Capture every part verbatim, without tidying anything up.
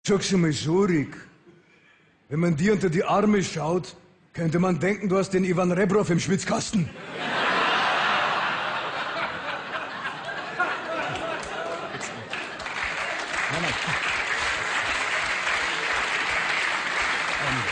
Sag's mal so, Rick. Wenn man dir unter die Arme schaut, könnte man denken, du hast den Ivan Rebrov im Schwitzkasten. Nein, nein. Ähm,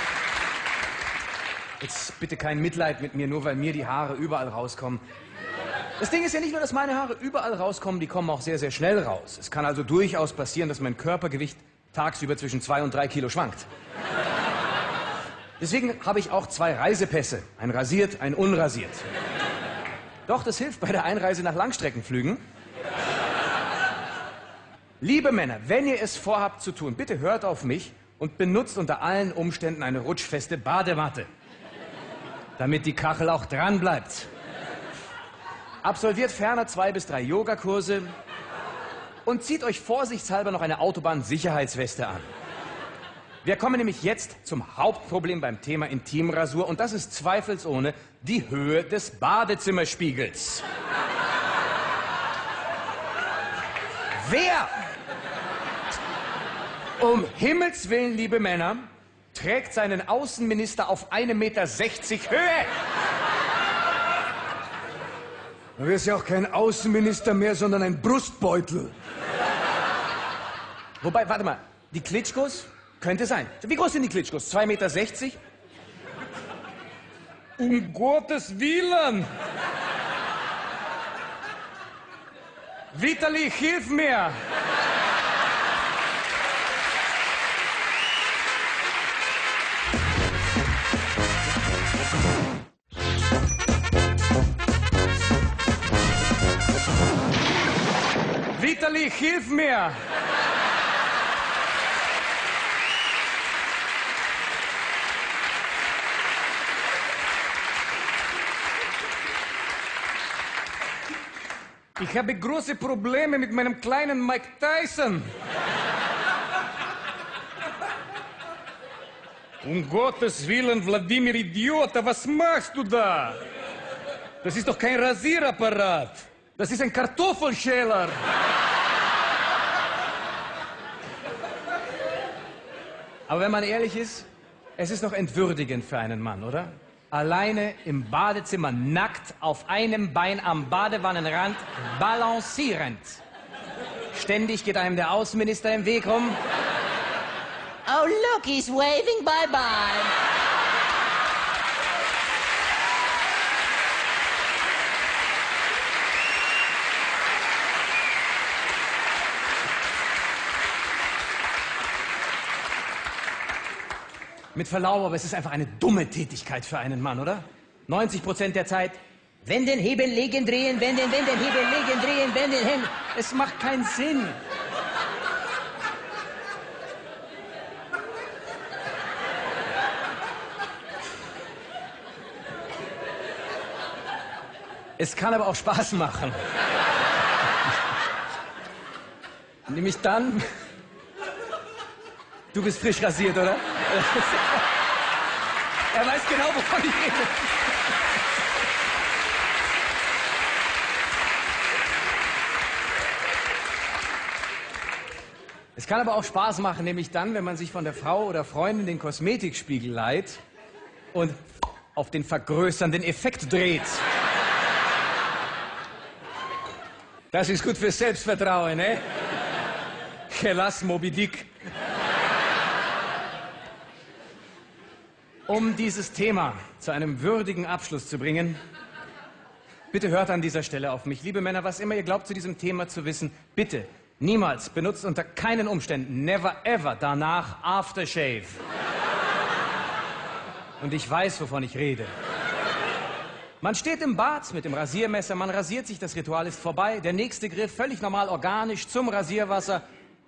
jetzt bitte kein Mitleid mit mir, nur weil mir die Haare überall rauskommen. Das Ding ist ja nicht nur, dass meine Haare überall rauskommen, die kommen auch sehr, sehr schnell raus. Es kann also durchaus passieren, dass mein Körpergewicht tagsüber zwischen zwei und drei Kilo schwankt. Deswegen habe ich auch zwei Reisepässe. Ein rasiert, ein unrasiert. Doch, das hilft bei der Einreise nach Langstreckenflügen. Liebe Männer, wenn ihr es vorhabt zu tun, bitte hört auf mich und benutzt unter allen Umständen eine rutschfeste Badematte, damit die Kachel auch dran bleibt. Absolviert ferner zwei bis drei Yogakurse und zieht euch vorsichtshalber noch eine Autobahn-Sicherheitsweste an. Wir kommen nämlich jetzt zum Hauptproblem beim Thema Intimrasur und das ist zweifelsohne die Höhe des Badezimmerspiegels. Wer, um Himmels Willen, liebe Männer, trägt seinen Außenminister auf einen Meter sechzig Höhe? Dann wär's ja auch kein Außenminister mehr, sondern ein Brustbeutel. Wobei, warte mal, die Klitschkos? Könnte sein. Wie groß sind die Klitschkos? zwei Meter sechzig? Um Gottes Willen! Vitali, hilf mir! Vitali, hilf mir! Ich habe große Probleme mit meinem kleinen Mike Tyson. Um Gottes Willen, Wladimir Idiota, was machst du da? Das ist doch kein Rasierapparat. Das ist ein Kartoffelschäler. Aber wenn man ehrlich ist, es ist doch entwürdigend für einen Mann, oder? Alleine im Badezimmer nackt auf einem Bein am Badewannenrand balancierend. Ständig geht einem der Außenminister im Weg rum. Oh, look, he's waving bye-bye. Mit Verlaub, aber es ist einfach eine dumme Tätigkeit für einen Mann, oder? neunzig Prozent der Zeit, wenn den Hebel legen, drehen, wenn den, wenn den Hebel legen, drehen, wenn den Hebel... Es macht keinen Sinn. Es kann aber auch Spaß machen. Nämlich dann... Du bist frisch rasiert, oder? Er weiß genau, wovon ich rede. Es kann aber auch Spaß machen, nämlich dann, wenn man sich von der Frau oder Freundin den Kosmetikspiegel leiht und auf den vergrößernden Effekt dreht. Das ist gut fürs Selbstvertrauen, ne? Chelas Moby Dick. Um dieses Thema zu einem würdigen Abschluss zu bringen, bitte hört an dieser Stelle auf mich. Liebe Männer, was immer ihr glaubt zu diesem Thema zu wissen, bitte niemals, benutzt unter keinen Umständen, never ever danach Aftershave. Und ich weiß, wovon ich rede. Man steht im Bad mit dem Rasiermesser, man rasiert sich, das Ritual ist vorbei, der nächste Griff völlig normal organisch zum Rasierwasser.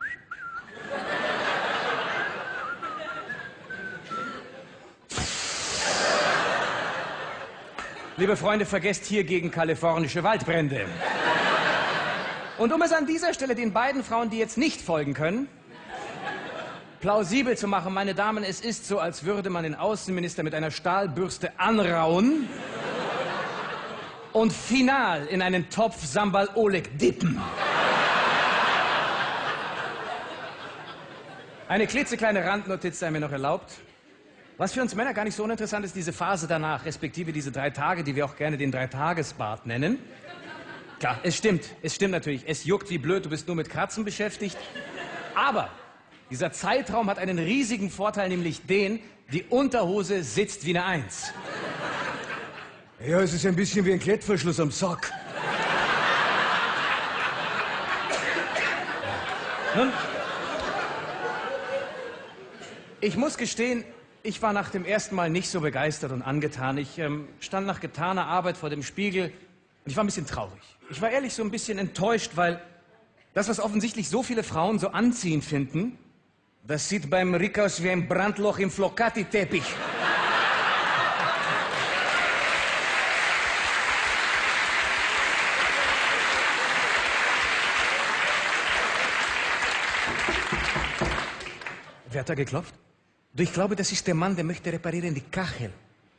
Liebe Freunde, vergesst hier gegen kalifornische Waldbrände. Und um es an dieser Stelle den beiden Frauen, die jetzt nicht folgen können, plausibel zu machen, meine Damen, es ist so, als würde man den Außenminister mit einer Stahlbürste anrauen und final in einen Topf Sambal Oleg dippen. Eine klitzekleine Randnotiz sei mir noch erlaubt. Was für uns Männer gar nicht so uninteressant ist, diese Phase danach, respektive diese drei Tage, die wir auch gerne den Dreitagesbad nennen. Klar, es stimmt, es stimmt natürlich. Es juckt wie blöd, du bist nur mit Kratzen beschäftigt. Aber dieser Zeitraum hat einen riesigen Vorteil, nämlich den, die Unterhose sitzt wie eine Eins. Ja, es ist ein bisschen wie ein Klettverschluss am Sack. Nun, ich muss gestehen, ich war nach dem ersten Mal nicht so begeistert und angetan. Ich ähm, stand nach getaner Arbeit vor dem Spiegel und ich war ein bisschen traurig. Ich war ehrlich so ein bisschen enttäuscht, weil das, was offensichtlich so viele Frauen so anziehend finden, das sieht beim Rick aus wie ein Brandloch im Flocati-Teppich. Wer hat da geklopft? Du, ich glaube, das ist der Mann, der möchte reparieren die Kachel.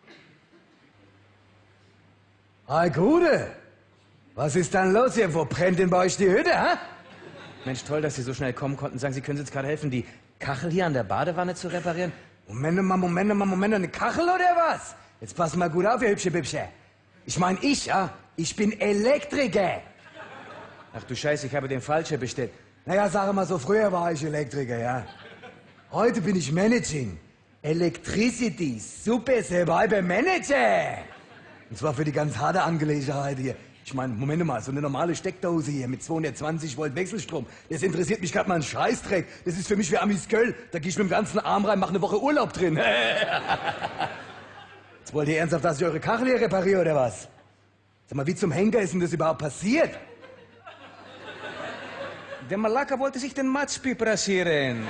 Hi, Gude. Was ist dann los hier? Wo brennt denn bei euch die Hütte, hä? Mensch, toll, dass Sie so schnell kommen konnten. Sagen Sie, können Sie uns gerade helfen, die Kachel hier an der Badewanne zu reparieren? Moment mal, Moment mal, Moment, eine Kachel oder was? Jetzt pass mal gut auf, ihr hübsche Bibsche. Ich mein, ich, ja, ich bin Elektriker. Ach du Scheiße, ich habe den Falschen bestellt. Naja, sag mal so, früher war ich Elektriker, ja. Heute bin ich Managing. Electricity, Super Survivor Manager. Und zwar für die ganz harte Angelegenheit hier. Ich meine, Moment mal, so eine normale Steckdose hier mit zweihundertzwanzig Volt Wechselstrom, das interessiert mich gerade mal einen Scheißdreck. Das ist für mich wie Amis Köll. Da gehe ich mit dem ganzen Arm rein, mache eine Woche Urlaub drin. Jetzt wollt ihr ernsthaft, dass ich eure Kachel hier repariere, oder was? Sag mal, wie zum Henker ist denn das überhaupt passiert? Der Malaka wollte sich den Matschpip rasieren.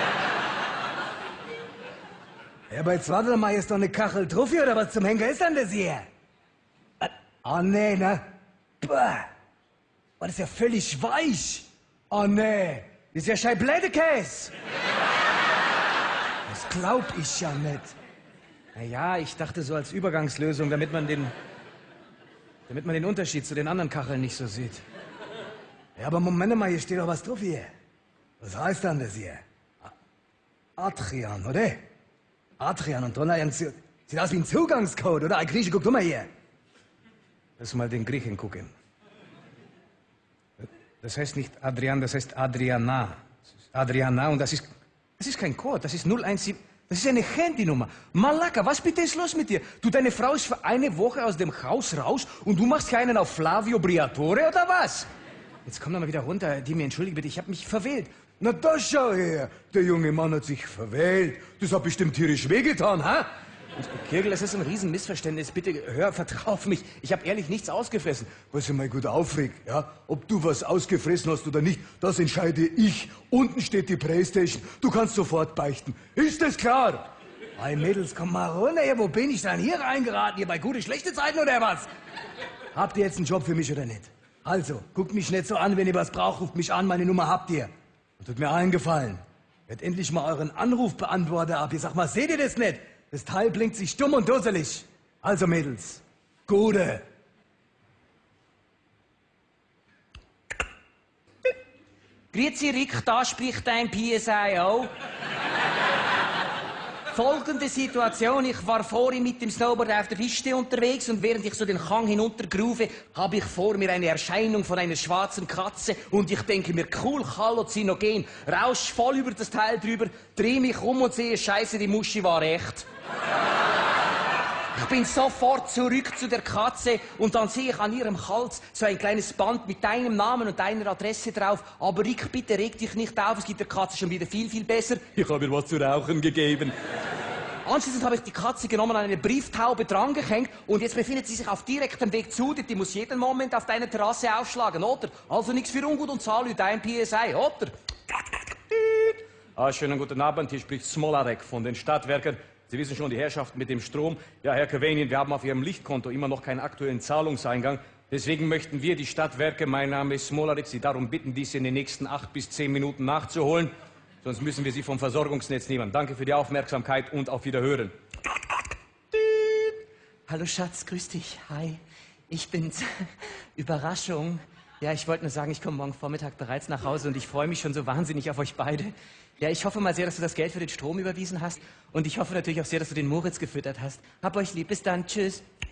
Ja, aber jetzt warte doch mal, hier ist doch eine Kachel drauf hier, oder was zum Henker ist denn das hier? Ah, nee, ne? Bah. Oh, das ist ja völlig weich. Oh, nee. Das ist ja Scheiblettekäse. Das glaub ich ja nicht. Naja, ich dachte so als Übergangslösung, damit man den, damit man den Unterschied zu den anderen Kacheln nicht so sieht. Ja, aber Moment mal, hier steht doch was drauf hier. Was heißt dann das hier? Adrian, oder? Adrian und drunter sieht aus wie ein Zugangscode, oder? Ein Grieche, guck doch mal hier. Lass mal den Griechen gucken. Das heißt nicht Adrian, das heißt Adriana. Adriana und das ist, das ist kein Code, das ist null eins sieben. Das ist eine Handynummer. Malaka, was bitte ist los mit dir? Du, deine Frau ist für eine Woche aus dem Haus raus und du machst keinen auf Flavio Briatore oder was? Jetzt komm doch mal wieder runter. Die mir entschuldige bitte, ich habe mich verwählt. Na, da schau her. Der junge Mann hat sich verwählt. Das hat bestimmt tierisch wehgetan, hä? Kirgel, das ist ein Riesenmissverständnis. Bitte hör, vertrau auf mich. Ich habe ehrlich nichts ausgefressen. Was ich mal gut aufregt, ja? Ob du was ausgefressen hast oder nicht, das entscheide ich. Unten steht die Playstation. Du kannst sofort beichten. Ist das klar? Hey Mädels, komm mal runter hier. Wo bin ich denn hier reingeraten? Hier bei gute, schlechte Zeiten oder was? Habt ihr jetzt einen Job für mich oder nicht? Also, guckt mich nicht so an, wenn ihr was braucht, ruft mich an. Meine Nummer habt ihr. Und tut mir allen Gefallen. Hört endlich mal euren Anrufbeantworter ab. Ich sag mal, seht ihr das nicht? Das Teil blinkt sich dumm und dusselig. Also Mädels, Gute. Grüezi Rick, da spricht dein P S I O. Folgende Situation, ich war vorhin mit dem Snowboard auf der Piste unterwegs und während ich so den Hang hinuntergrufe, habe ich vor mir eine Erscheinung von einer schwarzen Katze und ich denke mir, cool, Halluzinogen, rausch voll über das Teil drüber, drehe mich um und sehe, scheiße, die Muschi war echt. Ich bin sofort zurück zu der Katze und dann sehe ich an ihrem Hals so ein kleines Band mit deinem Namen und deiner Adresse drauf. Aber Rick, bitte reg dich nicht auf, es geht der Katze schon wieder viel, viel besser. Ich habe ihr was zu rauchen gegeben. Anschließend habe ich die Katze genommen, an eine Brieftaube drangehängt und jetzt befindet sie sich auf direktem Weg zu dir. Die muss jeden Moment auf deiner Terrasse aufschlagen, oder? Also nichts für ungut und Salü, dein P S I, oder? Ah, schönen guten Abend, hier spricht Smolarek von den Stadtwerken. Sie wissen schon, die Herrschaften mit dem Strom. Ja, Herr Kevanian, wir haben auf Ihrem Lichtkonto immer noch keinen aktuellen Zahlungseingang. Deswegen möchten wir, die Stadtwerke, mein Name ist Smolarek, Sie darum bitten, dies in den nächsten acht bis zehn Minuten nachzuholen. Sonst müssen wir Sie vom Versorgungsnetz nehmen. Danke für die Aufmerksamkeit und auf Wiederhören. Hallo Schatz, grüß dich. Hi. Ich bin's. Überraschung. Ja, ich wollte nur sagen, ich komme morgen Vormittag bereits nach Hause und ich freue mich schon so wahnsinnig auf euch beide. Ja, ich hoffe mal sehr, dass du das Geld für den Strom überwiesen hast und ich hoffe natürlich auch sehr, dass du den Moritz gefüttert hast. Hab euch lieb, bis dann, tschüss.